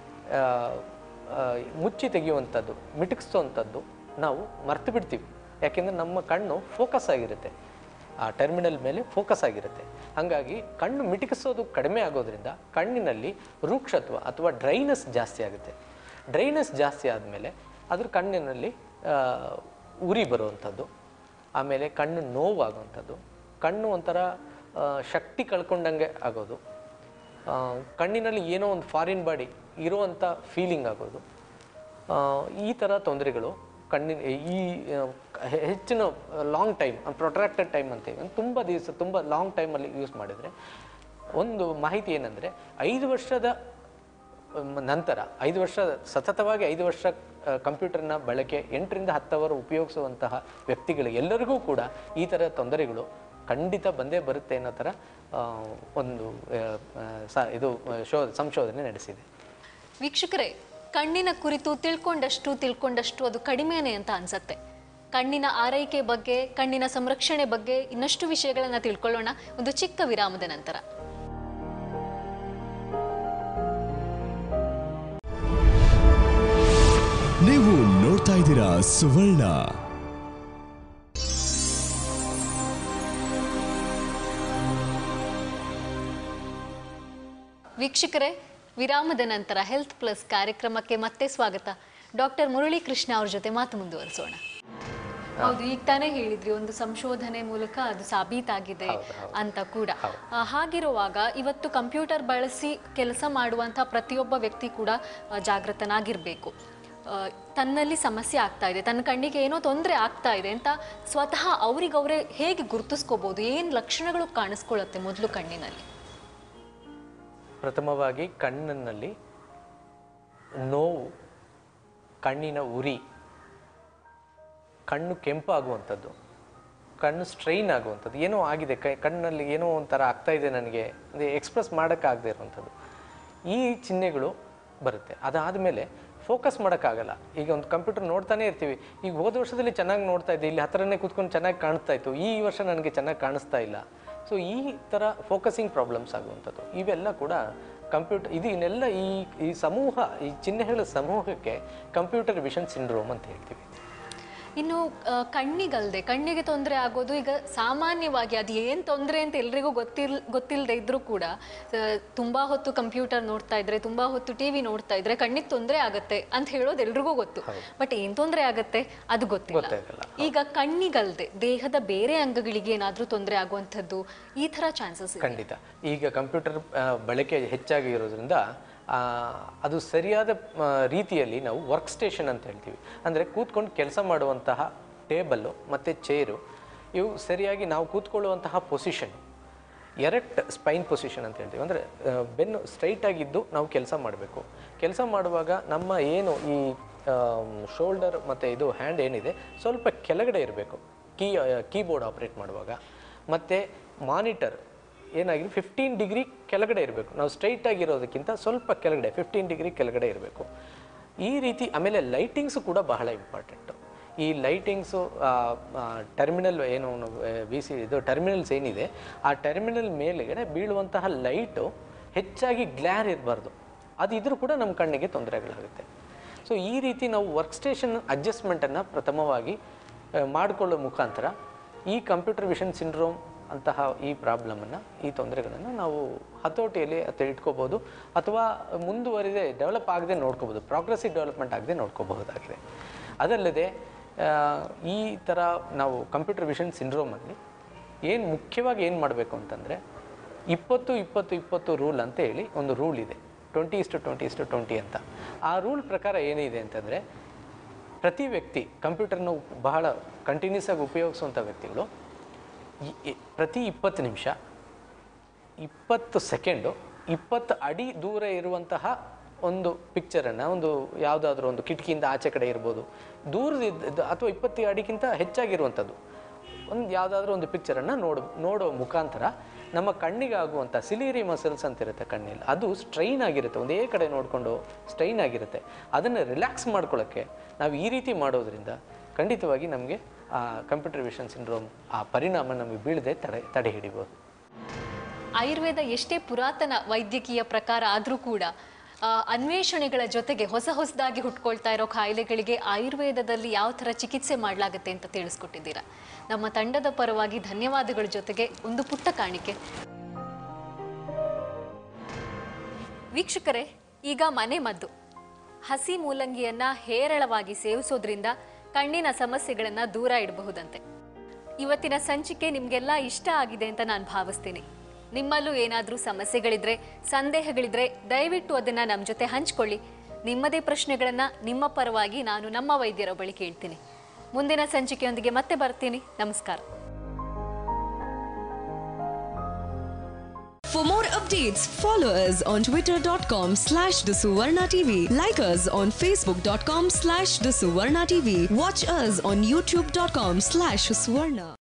ಮುಚ್ಚಿ ತೆಗೆಯುವಂಥದ್ದು, ಮಿಟುಕಿಸುವಂಥದ್ದು ನಾವು ಮರ್ತು ಬಿಡ್ತೀವಿ. ಯಾಕೆಂದರೆ ನಮ್ಮ ಕಣ್ಣು ಫೋಕಸ್ ಆಗಿರುತ್ತೆ, ಆ ಟರ್ಮಿನಲ್ ಮೇಲೆ ಫೋಕಸ್ ಆಗಿರುತ್ತೆ. ಹಾಗಾಗಿ ಕಣ್ಣು ಮಿಟುಕಿಸೋದು ಕಡಿಮೆ ಆಗೋದ್ರಿಂದ ಕಣ್ಣಿನಲ್ಲಿ ರೂಕ್ಷತ್ವ ಅಥವಾ ಡ್ರೈನೆಸ್ ಜಾಸ್ತಿ ಆಗುತ್ತೆ. ಡ್ರೈನೆಸ್ ಜಾಸ್ತಿ ಆದಮೇಲೆ ಅದ್ರ ಕಣ್ಣಿನಲ್ಲಿ ಉರಿ ಬರುವಂಥದ್ದು, ಆಮೇಲೆ ಕಣ್ಣು ನೋವಾಗುವಂಥದ್ದು, ಕಣ್ಣು ಒಂಥರ ಶಕ್ತಿ ಕಳ್ಕೊಂಡಂಗೆ ಆಗೋದು, ಕಣ್ಣಿನಲ್ಲಿ ಏನೋ ಒಂದು ಫಾರಿನ್ ಬಾಡಿ ಇರುವಂಥ ಫೀಲಿಂಗ್ ಆಗೋದು, ಈ ಥರ ತೊಂದರೆಗಳು ಕಣ್ಣಿನ ಈ ಹೆಚ್ಚಿನ ಲಾಂಗ್ ಟೈಮ್ ಪ್ರೊಟ್ರಾಕ್ಟೆಡ್ ಟೈಮ್ ಅಂತೀವಿ, ತುಂಬ ದಿವಸ ತುಂಬ ಲಾಂಗ್ ಟೈಮಲ್ಲಿ ಯೂಸ್ ಮಾಡಿದರೆ ಒಂದು ಮಾಹಿತಿ ಏನಂದರೆ, ಐದು ವರ್ಷದ ನಂತರ ಐದು ವರ್ಷ ಸತತವಾಗಿ ಐದು ವರ್ಷ ಕಂಪ್ಯೂಟರ್ನ ಬಳಕೆ ಎಂಟರಿಂದ ಹತ್ತು ಅವರ್ ಉಪಯೋಗಿಸುವಂತಹ ವ್ಯಕ್ತಿಗಳು ಎಲ್ಲರಿಗೂ ಕೂಡ ಈ ಥರ ತೊಂದರೆಗಳು ಖಂಡಿತ ಬಂದೇ ಬರುತ್ತೆ ಅನ್ನೋ ಥರ ಒಂದು ಸ ಇದು ಶೋ ಸಂಶೋಧನೆ ನಡೆಸಿದೆ. ವೀಕ್ಷಕರೇ, ಕಣ್ಣಿನ ಕುರಿತು ತಿಳ್ಕೊಂಡಷ್ಟು ತಿಳ್ಕೊಂಡಷ್ಟು ಅದು ಕಡಿಮೆನೇ ಅಂತ ಅನ್ಸತ್ತೆ. ಕಣ್ಣಿನ ಆರೈಕೆ ಬಗ್ಗೆ, ಕಣ್ಣಿನ ಸಂರಕ್ಷಣೆ ಬಗ್ಗೆ ಇನ್ನಷ್ಟು ವಿಷಯಗಳನ್ನು ತಿಳ್ಕೊಳ್ಳೋಣ ಒಂದು ಚಿಕ್ಕ ವಿರಾಮದ ನಂತರ. ನೀವು ನೋಡ್ತಾ ಇದ್ದೀರಾ ಸುವರ್ಣ. ವೀಕ್ಷಕರೇ, ವಿರಾಮದ ನಂತರ ಹೆಲ್ತ್ ಪ್ಲಸ್ ಕಾರ್ಯಕ್ರಮಕ್ಕೆ ಮತ್ತೆ ಸ್ವಾಗತ. ಡಾಕ್ಟರ್ ಮುರಳಿ ಕೃಷ್ಣ ಅವ್ರ ಜೊತೆ ಮಾತು ಮುಂದುವರಿಸೋಣ. ಹೌದು, ಈಗ ತಾನೇ ಹೇಳಿದ್ರಿ ಒಂದು ಸಂಶೋಧನೆ ಮೂಲಕ ಅದು ಸಾಬೀತಾಗಿದೆ ಅಂತ ಕೂಡ. ಹಾಗಿರುವಾಗ ಇವತ್ತು ಕಂಪ್ಯೂಟರ್ ಬಳಸಿ ಕೆಲಸ ಮಾಡುವಂಥ ಪ್ರತಿಯೊಬ್ಬ ವ್ಯಕ್ತಿ ಕೂಡ ಜಾಗೃತನಾಗಿರಬೇಕು. ತನ್ನಲ್ಲಿ ಸಮಸ್ಯೆ ಆಗ್ತಾ ಇದೆ, ತನ್ನ ಕಣ್ಣಿಗೆ ಏನೋ ತೊಂದರೆ ಆಗ್ತಾ ಇದೆ ಅಂತ ಸ್ವತಃ ಅವ್ರಿಗವರೇ ಹೇಗೆ ಗುರುತಿಸ್ಕೋಬಹುದು? ಏನು ಲಕ್ಷಣಗಳು ಕಾಣಿಸ್ಕೊಳ್ಳುತ್ತೆ ಮೊದಲು ಕಣ್ಣಿನಲ್ಲಿ? ಪ್ರಥಮವಾಗಿ ಕಣ್ಣಿನಲ್ಲಿ ನೋವು, ಕಣ್ಣಿನ ಉರಿ, ಕಣ್ಣು ಕೆಂಪಾಗುವಂಥದ್ದು, ಕಣ್ಣು ಸ್ಟ್ರೈನ್ ಆಗುವಂಥದ್ದು, ಏನೋ ಆಗಿದೆ ಕೈ ಕಣ್ಣಲ್ಲಿ ಏನೋ ಒಂಥರ ಆಗ್ತಾ ಇದೆ ನನಗೆ ಅಂದರೆ ಎಕ್ಸ್ಪ್ರೆಸ್ ಮಾಡೋಕ್ಕಾಗದೇ ಇರುವಂಥದ್ದು, ಈ ಚಿಹ್ನೆಗಳು ಬರುತ್ತೆ. ಅದಾದಮೇಲೆ ಫೋಕಸ್ ಮಾಡೋಕ್ಕಾಗಲ್ಲ. ಈಗ ಒಂದು ಕಂಪ್ಯೂಟರ್ ನೋಡ್ತಾನೆ ಇರ್ತೀವಿ, ಈಗ ಹೋದ ವರ್ಷದಲ್ಲಿ ಚೆನ್ನಾಗಿ ನೋಡ್ತಾ ಇದ್ದೆ, ಇಲ್ಲಿ ಹತ್ರನೇ ಕೂತ್ಕೊಂಡು ಚೆನ್ನಾಗಿ ಕಾಣಿಸ್ತಾ ಇತ್ತು, ಈ ವರ್ಷ ನನಗೆ ಚೆನ್ನಾಗಿ ಕಾಣಿಸ್ತಾ ಇಲ್ಲ. ಸೊ ಈ ಥರ ಫೋಕಸಿಂಗ್ ಪ್ರಾಬ್ಲಮ್ಸ್ ಆಗುವಂಥದ್ದು ಇವೆಲ್ಲ ಕೂಡ ಕಂಪ್ಯೂಟರ್ ಇದು ಇನ್ನೆಲ್ಲ ಈ ಈ ಸಮೂಹ ಈ ಚಿಹ್ನೆಗಳ ಸಮೂಹಕ್ಕೆ ಕಂಪ್ಯೂಟರ್ ವಿಷನ್ ಸಿಂಡ್ರೋಮ್ ಅಂತ ಹೇಳ್ತೀವಿ. ಇನ್ನು ಕಣ್ಣಿಗಲ್ಲದೆ ಕಣ್ಣಿಗೆ ತೊಂದರೆ ಆಗೋದು ಈಗ ಸಾಮಾನ್ಯವಾಗಿ ಅದು ಏನು ತೊಂದರೆ ಅಂತ ಎಲ್ರಿಗೂ ಗೊತ್ತಿಲ್ ಗೊತ್ತಿಲ್ಲದೆ ಇದ್ರೂ ಕೂಡ ತುಂಬ ಹೊತ್ತು ಕಂಪ್ಯೂಟರ್ ನೋಡ್ತಾ ಇದ್ರೆ, ತುಂಬ ಹೊತ್ತು ಟಿ ವಿ ನೋಡ್ತಾ ಇದ್ರೆ ಕಣ್ಣಿಗೆ ತೊಂದರೆ ಆಗುತ್ತೆ ಅಂತ ಹೇಳೋದು ಎಲ್ರಿಗೂ ಗೊತ್ತು. ಬಟ್ ಏನು ತೊಂದರೆ ಆಗುತ್ತೆ ಅದು ಗೊತ್ತಿಲ್ಲ. ಈಗ ಕಣ್ಣಿಗಲ್ಲದೆ ದೇಹದ ಬೇರೆ ಅಂಗಗಳಿಗೆ ಏನಾದರೂ ತೊಂದರೆ ಆಗುವಂಥದ್ದು ಈ ಥರ ಚಾನ್ಸಸ್? ಖಂಡಿತ. ಈಗ ಕಂಪ್ಯೂಟರ್ ಬಳಕೆ ಹೆಚ್ಚಾಗಿ ಇರೋದ್ರಿಂದ ಅದು ಸರಿಯಾದ ರೀತಿಯಲ್ಲಿ ನಾವು ವರ್ಕ್ ಸ್ಟೇಷನ್ ಅಂತ ಹೇಳ್ತೀವಿ. ಅಂದರೆ ಕೂತ್ಕೊಂಡು ಕೆಲಸ ಮಾಡುವಂತಹ ಟೇಬಲ್ಲು ಮತ್ತು ಚೇರು ಇವು ಸರಿಯಾಗಿ ನಾವು ಕೂತ್ಕೊಳ್ಳುವಂತಹ ಪೊಸಿಷನ್ ಎರೆಕ್ಟ್ ಸ್ಪೈನ್ ಪೊಸಿಷನ್ ಅಂತ ಹೇಳ್ತೀವಿ. ಅಂದರೆ ಬೆನ್ನು ಸ್ಟ್ರೈಟಾಗಿದ್ದು ನಾವು ಕೆಲಸ ಮಾಡಬೇಕು. ಕೆಲಸ ಮಾಡುವಾಗ ನಮ್ಮ ಏನು ಈ ಶೋಲ್ಡರ್ ಮತ್ತು ಇದು ಹ್ಯಾಂಡ್ ಏನಿದೆ ಸ್ವಲ್ಪ ಕೆಳಗಡೆ ಇರಬೇಕು ಕೀ ಕೀಬೋರ್ಡ್ ಆಪ್ರೇಟ್ ಮಾಡುವಾಗ. ಮತ್ತು ಮಾನಿಟರ್ ಏನಾಗಿದೆ ಫಿಫ್ಟೀನ್ ಡಿಗ್ರಿ ಕೆಳಗಡೆ ಇರಬೇಕು. ನಾವು ಸ್ಟ್ರೈಟಾಗಿರೋದಕ್ಕಿಂತ ಸ್ವಲ್ಪ ಕೆಳಗಡೆ ಫಿಫ್ಟೀನ್ ಡಿಗ್ರಿ ಕೆಳಗಡೆ ಇರಬೇಕು ಈ ರೀತಿ. ಆಮೇಲೆ ಲೈಟಿಂಗ್ಸು ಕೂಡ ಬಹಳ ಇಂಪಾರ್ಟೆಂಟು. ಈ ಲೈಟಿಂಗ್ಸು ಟರ್ಮಿನಲ್ ಏನು ವಿ ಸಿ ಇದು ಟರ್ಮಿನಲ್ಸ್ ಏನಿದೆ ಆ ಟರ್ಮಿನಲ್ ಮೇಲೆಗಡೆ ಬೀಳುವಂತಹ ಲೈಟು ಹೆಚ್ಚಾಗಿ ಗ್ಲ್ಯಾರ್ ಇರಬಾರ್ದು. ಅದು ಇದ್ರೂ ಕೂಡ ನಮ್ಮ ಕಣ್ಣಿಗೆ ತೊಂದರೆಗಳಾಗುತ್ತೆ. ಸೊ ಈ ರೀತಿ ನಾವು ವರ್ಕ್ ಸ್ಟೇಷನ್ ಅಡ್ಜಸ್ಟ್ಮೆಂಟನ್ನು ಪ್ರಥಮವಾಗಿ ಮಾಡಿಕೊಳ್ಳೋ ಮುಖಾಂತರ ಈ ಕಂಪ್ಯೂಟರ್ ವಿಷನ್ ಸಿಂಡ್ರೋಮ್ ಅಂತಹ ಈ ಪ್ರಾಬ್ಲಮನ್ನು ಈ ತೊಂದರೆಗಳನ್ನು ನಾವು ಹತೋಟಿಯಲ್ಲಿ ಅಥವಾ ಇಟ್ಕೋಬೋದು ಅಥವಾ ಮುಂದುವರಿದೆ ಡೆವಲಪ್ ಆಗದೆ ನೋಡ್ಕೋಬೋದು, ಪ್ರೋಗ್ರೆಸಿವ್ ಡೆವಲಪ್ಮೆಂಟ್ ಆಗದೆ ನೋಡ್ಕೋಬಹುದಾಗಿದೆ. ಅದಲ್ಲದೆ ಈ ಥರ ನಾವು ಕಂಪ್ಯೂಟರ್ ವಿಷನ್ ಸಿಂಡ್ರೋಮಲ್ಲಿ ಏನು ಮುಖ್ಯವಾಗಿ ಏನು ಮಾಡಬೇಕು ಅಂತಂದರೆ ಇಪ್ಪತ್ತು ಇಪ್ಪತ್ತು ಇಪ್ಪತ್ತು ರೂಲ್ ಅಂತ ಹೇಳಿ ಒಂದು ರೂಲ್ ಇದೆ, ಟ್ವೆಂಟಿ ಇಸ್ಟು ಟ್ವೆಂಟಿ ಇಸ್ಟು ಟ್ವೆಂಟಿ ಅಂತ. ಆ ರೂಲ್ ಪ್ರಕಾರ ಏನಿದೆ ಅಂತಂದರೆ ಪ್ರತಿ ವ್ಯಕ್ತಿ ಕಂಪ್ಯೂಟರ್ನ ಬಹಳ ಕಂಟಿನ್ಯೂಸ್ ಆಗಿ ಉಪಯೋಗಿಸುವಂಥ ವ್ಯಕ್ತಿಗಳು ಪ್ರತಿ ಇಪ್ಪತ್ತು ನಿಮಿಷ ಇಪ್ಪತ್ತು ಸೆಕೆಂಡು ಇಪ್ಪತ್ತು ಅಡಿ ದೂರ ಇರುವಂತಹ ಒಂದು ಪಿಕ್ಚರನ್ನು, ಒಂದು ಯಾವುದಾದ್ರೂ ಒಂದು ಕಿಟಕಿಯಿಂದ ಆಚೆ ಕಡೆ ಇರ್ಬೋದು, ದೂರದಿದ್ದ ಅಥವಾ ಇಪ್ಪತ್ತು ಅಡಿಗಿಂತ ಹೆಚ್ಚಾಗಿರುವಂಥದ್ದು ಒಂದು ಯಾವುದಾದ್ರೂ ಒಂದು ಪಿಕ್ಚರನ್ನು ನೋಡು ನೋಡೋ ಮುಖಾಂತರ ನಮ್ಮ ಕಣ್ಣಿಗಾಗುವಂಥ ಸಿಲಿರಿ ಮಸಲ್ಸ್ ಅಂತಿರುತ್ತೆ ಕಣ್ಣಲ್ಲಿ, ಅದು ಸ್ಟ್ರೈನ್ ಆಗಿರುತ್ತೆ, ಒಂದೇ ಕಡೆ ನೋಡಿಕೊಂಡು ಸ್ಟ್ರೈನ್ ಆಗಿರುತ್ತೆ. ಅದನ್ನು ರಿಲ್ಯಾಕ್ಸ್ ಮಾಡ್ಕೊಳ್ಳೋಕ್ಕೆ ನಾವು ಈ ರೀತಿ ಮಾಡೋದ್ರಿಂದ ಖಂಡಿತವಾಗಿ ನಮಗೆ ಆ ಕಂಪ್ಯೂಟರ್ ವಿಷನ್ ಸಿಂಡ್ರೋಮ್ ಆ ಪರಿಣಾಮ ನಮಗೆ ಬೀಳದೆ ತಡೆ ತಡೆ ಹಿಡಿಬೋದು. ಆಯುರ್ವೇದ ಎಷ್ಟೇ ಪುರಾತನ ವೈದ್ಯಕೀಯ ಪ್ರಕಾರ ಆದರೂ ಕೂಡ ಅನ್ವೇಷಣೆಗಳ ಜೊತೆಗೆ ಹೊಸ ಹೊಸದಾಗಿ ಹುಟ್ಕೊಳ್ತಾ ಇರೋ ಕಾಯಿಲೆಗಳಿಗೆ ಆಯುರ್ವೇದದಲ್ಲಿ ಯಾವ ಥರ ಚಿಕಿತ್ಸೆ ಮಾಡಲಾಗುತ್ತೆ ಅಂತ ತಿಳಿಸ್ಕೊಟ್ಟಿದ್ದೀರಾ. ನಮ್ಮ ತಂಡದ ಪರವಾಗಿ ಧನ್ಯವಾದಗಳ ಜೊತೆಗೆ ಒಂದು ಪುಟ್ಟ ಕಾಣಿಕೆ. ವೀಕ್ಷಕರೇ, ಈಗ ಮನೆ ಮದ್ದು ಹಸಿ ಮೂಲಂಗಿಯನ್ನ ಹೇರಳವಾಗಿ ಸೇವಿಸೋದ್ರಿಂದ ಕಣ್ಣಿನ ಸಮಸ್ಯೆಗಳನ್ನು ದೂರ ಇಡಬಹುದಂತೆ. ಇವತ್ತಿನ ಸಂಚಿಕೆ ನಿಮಗೆಲ್ಲ ಇಷ್ಟ ಆಗಿದೆ ಅಂತ ನಾನು ಭಾವಿಸ್ತೀನಿ. ನಿಮ್ಮಲ್ಲೂ ಏನಾದರೂ ಸಮಸ್ಯೆಗಳಿದ್ರೆ, ಸಂದೇಹಗಳಿದ್ರೆ ದಯವಿಟ್ಟು ಅದನ್ನು ನಮ್ಮ ಜೊತೆ ಹಂಚ್ಕೊಳ್ಳಿ. ನಿಮ್ಮದೇ ಪ್ರಶ್ನೆಗಳನ್ನು ನಿಮ್ಮ ಪರವಾಗಿ ನಾನು ನಮ್ಮ ವೈದ್ಯರ ಬಳಿ ಕೇಳ್ತೀನಿ. ಮುಂದಿನ ಸಂಚಿಕೆಯೊಂದಿಗೆ ಮತ್ತೆ ಬರ್ತೀನಿ. ನಮಸ್ಕಾರ. For more updates, follow us on twitter dot com slash the Suvarna T V. Like us on facebook dot com slash the Suvarna T V. Watch us on youtube dot com slash Suvarna.